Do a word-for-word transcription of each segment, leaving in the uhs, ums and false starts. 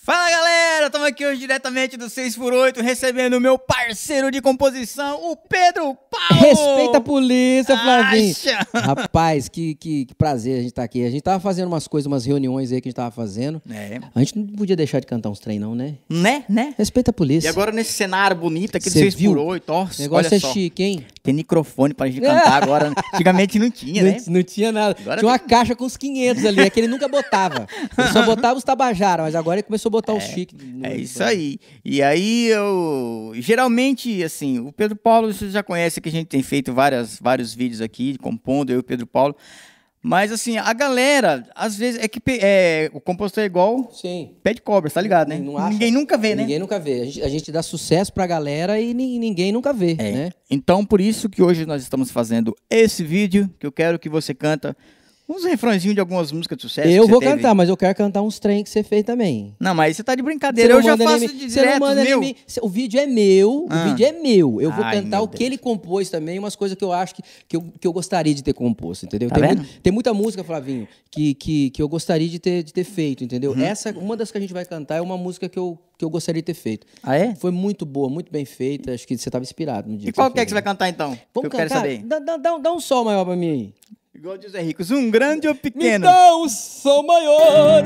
Fala galera, estamos aqui hoje diretamente do seis por oito recebendo o meu parceiro de composição, o Pedro Paulo. Respeita a polícia, Flavinho. Acha? Rapaz, que, que, que prazer a gente estar aqui. A gente tava fazendo umas coisas, umas reuniões aí que a gente tava fazendo. É. A gente não podia deixar de cantar uns trem não, né? Né, né? Respeita a polícia. E agora nesse cenário bonito aqui do Cê seis viu? por oito, ó, O negócio olha é só. chique, hein? Tem microfone pra gente cantar agora. Antigamente não tinha, Não, né? não tinha nada. Agora tinha uma tem. caixa com uns quinhentos ali, é que ele nunca botava. Ele só botava os tabajara, mas agora ele começou a botar os chiques. no- É isso aí. E aí eu... Geralmente, assim, o Pedro Paulo, você já conhece que a gente tem feito várias, vários vídeos aqui, compondo, eu e o Pedro Paulo. Mas, assim, a galera, às vezes, é que é, o compositor é igual Sim. pé de cobra, tá ligado, né? Não acha? Ninguém nunca vê, né? Ninguém nunca vê. A gente, a gente dá sucesso pra galera e ni- ninguém nunca vê, É. né? Então, por isso que hoje nós estamos fazendo esse vídeo, que eu quero que você canta uns refrãozinhos de algumas músicas de sucesso. Eu que vou você teve. cantar, mas eu quero cantar uns trem que você fez também. Não, mas você tá de Você brincadeira. não Eu já manda nem faço me- de você não direto, manda nem meu. me- cê- O vídeo é meu, Ah. o vídeo é meu. Eu vou Ai, cantar meu o que Deus. ele compôs também, umas coisas que eu acho que, que, eu, que eu gostaria de ter composto, entendeu? Tá tem, vendo? mu- tem muita música, Flavinho, que, que, que eu gostaria de ter, de ter feito, entendeu? Uhum. Essa, uma das que a gente vai cantar é uma música que eu, que eu gostaria de ter feito. Ah, é? Foi muito boa, muito bem feita. Acho que você estava inspirado no dia E qual que é fez, que você vai né? cantar, então? Vamos que eu quero cantar? saber. Dá, dá, dá, dá um sol maior pra mim aí. Igual diz o Zé Ricos, um grande ou Me pequeno? dá um som maior.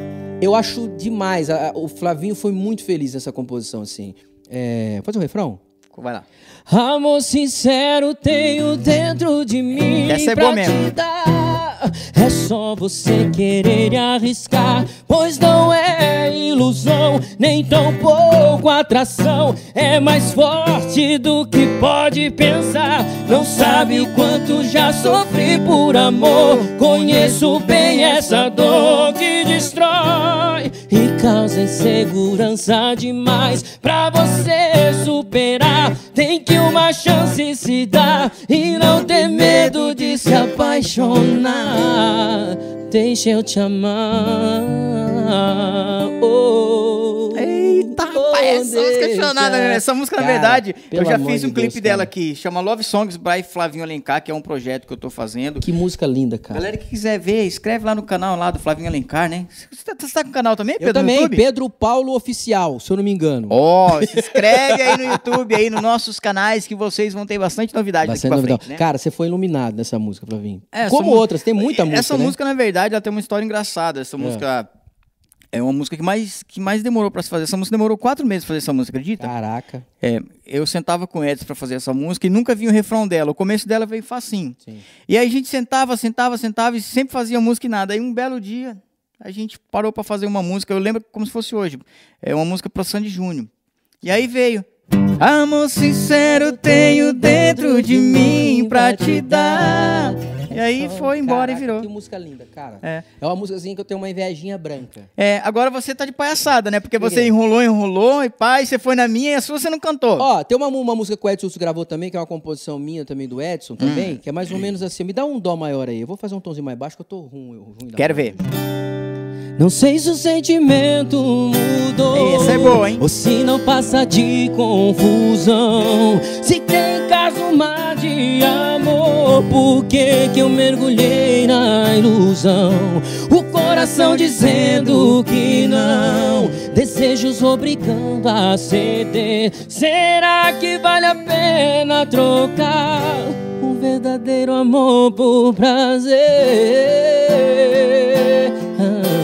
Eu acho demais. a- a- o Flavinho foi muito feliz nessa composição, assim. É, pode ser um refrão? Vai lá. Amor sincero tenho dentro de mim Essa é pra boa mesmo. te dar. É só você querer arriscar, pois não é ilusão, nem tão pouco atração. É mais forte do que pode pensar. Não sabe o quanto já sofri por amor. Conheço bem essa dor que destrói e causa insegurança demais. Pra você superar, tem que uma chance se dar e não ter medo de se apaixonar. Deixa eu te amar. Oh, Eita, rapaz, essa música é chonada, né? Essa música, na Cara, verdade, eu pelo já amor fiz de um clipe Deus, dela cara. aqui, chama Love Songs by Flavinho Alencar, que é um projeto que eu tô fazendo. Que música linda, cara. Galera que quiser ver, escreve lá no canal lá do Flavinho Alencar, né? Você tá, você tá com o canal também, Pedro? Eu também, no YouTube? Pedro Paulo Oficial, se eu não me engano. Ó, se inscreve aí no YouTube, aí nos nossos canais, que vocês vão ter bastante novidade Bastante daqui pra novidade. frente, né? Cara, você foi iluminado nessa música, Flavinho. É, essa Como mu- outras, tem muita música, Essa né? música, na verdade, ela tem uma história engraçada. Essa música é uma música que mais, que mais demorou pra se fazer. Essa música demorou quatro meses pra fazer essa música, acredita? Caraca. É, eu sentava com o Edson pra fazer essa música e nunca vi o refrão dela. O começo dela veio facinho. Sim. E aí a gente sentava, sentava, sentava e sempre fazia música e nada. Aí um belo dia, a gente parou pra fazer uma música. Eu lembro como se fosse hoje. É uma música pro Sandy Júnior. E aí veio. Amor sincero tenho dentro de mim pra te dar. E aí foi embora Caraca, e virou. Que música linda, cara. É. É uma músicazinha que eu tenho uma invejinha branca. É, agora você tá de palhaçada, né? Porque Por você quê? enrolou, enrolou, e pai, você foi na minha e a sua você não cantou. Ó, tem uma, uma música que o Edson gravou também, que é uma composição minha também, do Edson também, Hum. que é mais ou menos assim. Me dá um dó maior aí. Eu vou fazer um tomzinho mais baixo, que eu tô ruim. eu- ruim da Quero voz ver. hoje. Não sei se o sentimento mudou. Essa é boa, hein? Ou se não passa de confusão. Se tem caso má de amor, por que que eu mergulhei na ilusão? O coração dizendo que não, desejos obrigando a ceder. Será que vale a pena trocar um verdadeiro amor por prazer? Ah.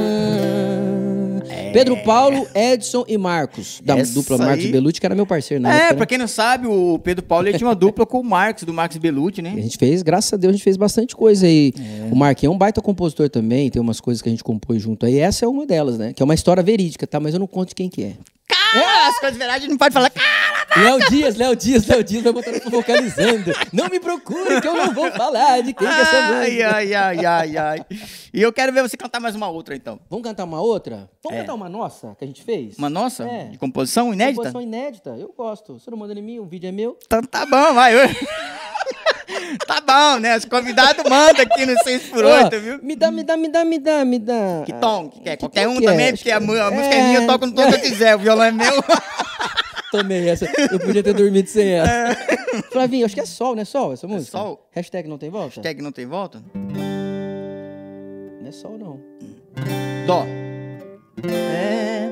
Pedro Paulo, Edson e Marcos, da Essa dupla Marcos aí- Belucci, que era meu parceiro na É, época, né? pra quem não sabe, o Pedro Paulo ele tinha uma dupla com o Marcos, do Marcos Belucci, né? A gente fez, graças a Deus, a gente fez bastante coisa aí. O Marquinhos é um baita compositor também, tem umas coisas que a gente compôs junto aí. Essa é uma delas, né? Que é uma história verídica, tá? Mas eu não conto quem que é. Cara, as coisas de verdade não pode falar. Cara, Léo Dias, Léo Dias, Léo Dias vai botando pro vocalizando. Não me procure que eu não vou falar de quem que é essa ai, música. ai, ai, ai, ai. E eu quero ver você cantar mais uma outra, então. Vamos cantar uma outra? Vamos É. cantar uma nossa que a gente fez? Uma nossa? É. De composição inédita? Composição inédita, eu gosto. Você não manda em mim, o vídeo é meu. Então tá bom, vai. Tá bom, né? Os convidados mandam aqui no seis por oito, Ó, viu? Me dá, me dá, me dá, me dá, me dá. Que tom que quer? Que Qualquer tom um que é? também, porque a, mu- a música é minha, eu toco no tom que eu quiser. O violão é meu. Tomei essa. Eu podia ter dormido sem essa. Flavinho, acho que é sol, não é sol essa música? sol. Hashtag não tem volta? Hashtag não tem volta? Não é sol, não. Dó. É.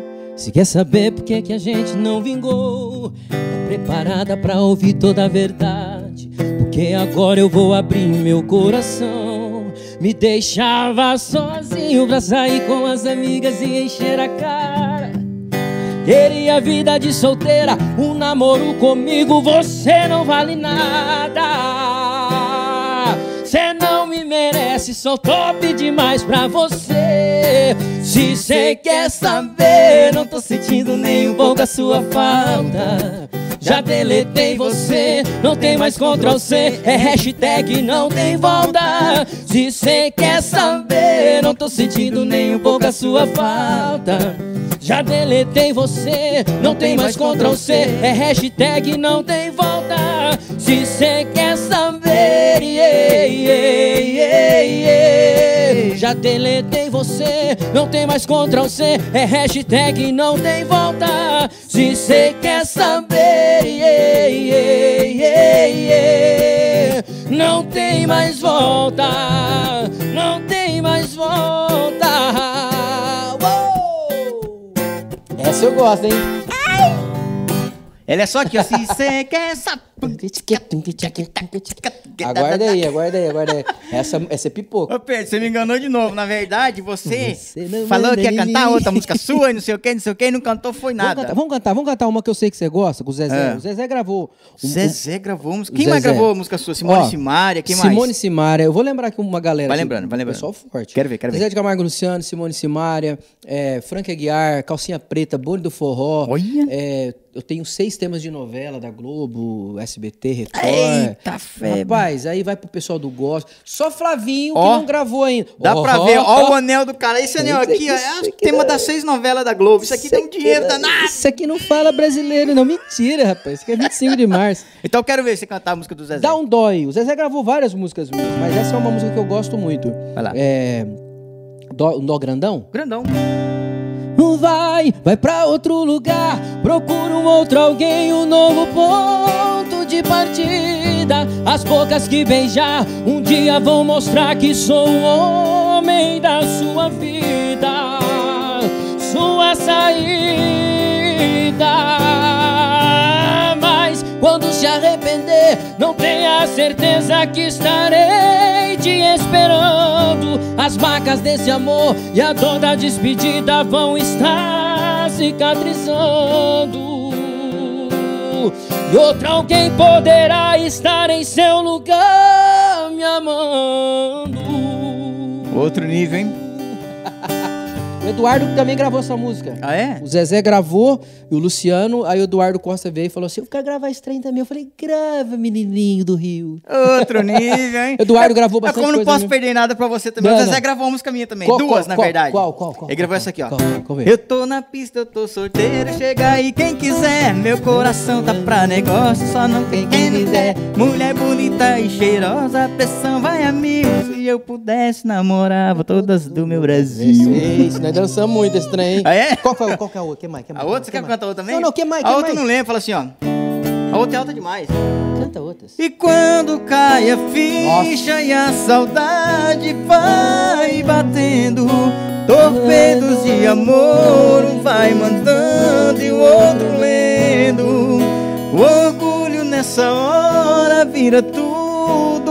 Se quer saber por que que a gente não vingou, tá preparada pra ouvir toda a verdade, porque agora eu vou abrir meu coração. Me deixava sozinho pra sair com as amigas e encher a cara. Queria vida de solteira, um namoro comigo, você não vale nada. Cê não me merece, sou top demais pra você. Se cê quer saber, não tô sentindo nem um pouco a sua falta. Já deletei você, não tem mais Ctrl C, é hashtag não tem volta. Se cê quer saber, não tô sentindo nem um pouco a sua falta. Já deletei você, não tem mais Ctrl C, é hashtag não tem volta. Se cê quer saber, yeah, yeah, yeah, yeah. Já deletei você, não tem mais Ctrl C, é hashtag não tem volta. Se cê quer saber, yeah, yeah, yeah, yeah. Não tem mais volta, não tem mais volta. Essa eu gosto, hein? Ai! Ela é só aqui, ó. Se você quer saber. Aguarda aí, aguarda aí, aguarda aí. Essa, essa é pipoca. Ô Pedro, você me enganou de novo. Na verdade, você, você falou que ia cantar outra música sua e não sei o que, não sei o que, e não cantou, foi nada. Vamos cantar, vamos cantar, vamos cantar uma que eu sei que você gosta, com o Zezé. É. O Zezé gravou. Um, Zezé gravou música. Quem Zezé. mais gravou a música sua? Simone Ó, Simaria, quem mais? Simone Simaria. Eu vou lembrar aqui uma galera. Vai lembrando, vai lembrando. Pessoal forte. Quero ver, quero ver. Zezé de Camargo Luciano, Simone Simaria, é, Frank Aguiar, Calcinha Preta, Bonde do Forró. Olha. É, eu tenho seis temas de novela da Globo, S B T, Record. Eita, febre. Rapaz, aí vai pro pessoal do gospel. Só Flavinho oh, que não gravou ainda. Dá oh, pra oh, ver, ó oh, o anel do cara. Esse anel aqui, ó, é o tema das seis novelas da Globo. Isso aqui tem um dinheiro não, danado. Isso aqui não fala brasileiro, não. Mentira, rapaz. Isso aqui é vinte e cinco de março. Então eu quero ver você cantar a música do Zezé. Dá um dói. O Zezé gravou várias músicas minhas, mas essa é uma música que eu gosto muito. Vai lá. É... Dó, um dó grandão? Grandão. Vai, vai pra outro lugar, procura um outro alguém, um novo ponto de partida. As bocas que beijar um dia vão mostrar que sou o homem da sua vida, sua saída. Mas quando se arrepender, não tenha certeza que estarei te esperando. As marcas desse amor e a dor da despedida vão estar cicatrizando. E outro alguém poderá estar em seu lugar me amando. Outro nível, hein? O Eduardo também gravou essa música. Ah, é? O Zezé gravou e o Luciano. Aí o Eduardo Costa veio e falou assim: eu quero gravar esse trem também. Eu falei: grava, menininho do Rio. Outro nível, hein? Eduardo gravou bastante coisa. Como não posso perder nada pra você também. Não, o Zezé não. gravou uma música minha também. Qual, Duas, qual, na qual, verdade. Qual, qual, qual? Ele gravou qual, essa aqui, ó. Qual, qual, eu tô na pista, eu tô solteiro. Chega aí quem quiser. Meu coração tá pra negócio, só não tem quem me der. Mulher bonita e cheirosa, a pressão vai a mil. Se eu pudesse, namorava todas do meu Brasil. Isso, nós dançamos muito esse trem. Ah, é? Qual, qual, qual que é a outra? Que mais? Que mais? A outra, você quer cantar outra também? Não, não, que mais? Que a outra mais? não lembro, fala assim, ó. A outra é alta demais. Canta outras. E quando cai a ficha Nossa. E a saudade vai batendo, torpedos de amor, um vai mandando e o outro lendo. O orgulho nessa hora vira tudo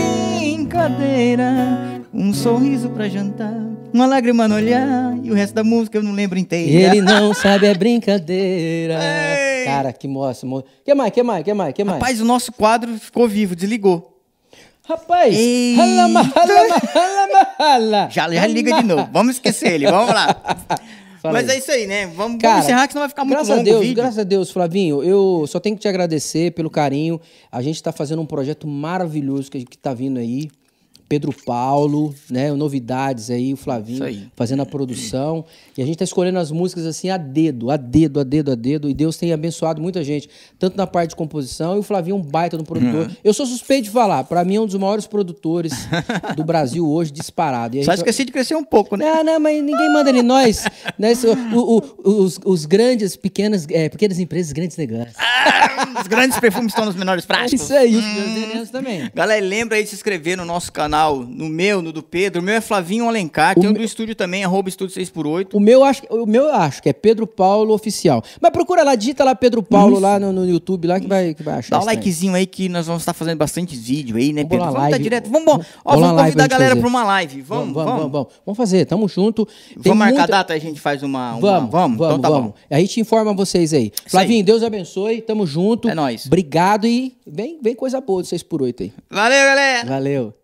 brincadeira. Um sorriso pra jantar, uma lágrima no olhar e o resto da música eu não lembro inteira. Ele não sabe, é brincadeira. Ei. Cara, que moça. Mo... Que mais, que mais, que mais, que mais? Rapaz, o nosso quadro ficou vivo, desligou. Rapaz, halama, halama, halama, halama. Já, já liga de novo, vamos esquecer ele, vamos lá. Mas é isso aí, né? Vamos, Cara, vamos encerrar que senão vai ficar muito graças longo a Deus, o vídeo. Graças a Deus, Flavinho, eu só tenho que te agradecer pelo carinho. A gente tá fazendo um projeto maravilhoso que, que tá vindo aí. Pedro Paulo, né, novidades aí, o Flavinho fazendo a produção. E a gente tá escolhendo as músicas assim a dedo, a dedo, a dedo, a dedo. E Deus tem abençoado muita gente, tanto na parte de composição, e o Flavinho é um baita no produtor. Uhum. Eu sou suspeito de falar, pra mim é um dos maiores produtores do Brasil hoje, disparado. E Só esqueci de crescer um pouco, né? Não, não, mas ninguém manda em nós. Né? O, o, os, os grandes, pequenas, é, pequenas empresas, grandes negócios. Ah, os grandes perfumes estão nos menores frascos. É isso aí, os meus venenos também. Galera, lembra aí de se inscrever no nosso canal. canal, no meu, no do Pedro. O meu é Flavinho Alencar, tem o do estúdio também, arroba estúdio seis por oito. O meu, acho, o meu eu acho que é Pedro Paulo Oficial. Mas procura lá, digita lá Pedro Paulo lá no, no YouTube, lá que vai, que vai achar. Dá um likezinho aí que nós vamos estar fazendo bastante vídeo aí, né, vamos Pedro? Vamos live. tá direto. Vamos, vamos, ó, vamos vamos convidar a galera fazer. pra uma live. Vamos, vamos, vamos. Vamos, vamos, vamos fazer, tamo junto. Vamos Tem marcar muita... a data, a gente faz uma... uma... Vamos, vamos, vamos, então tá vamos. bom. A gente informa vocês aí. Isso Flavinho, aí. Deus abençoe, tamo junto. É nóis. Obrigado e vem, vem coisa boa do seis por oito aí. Valeu, galera! Valeu.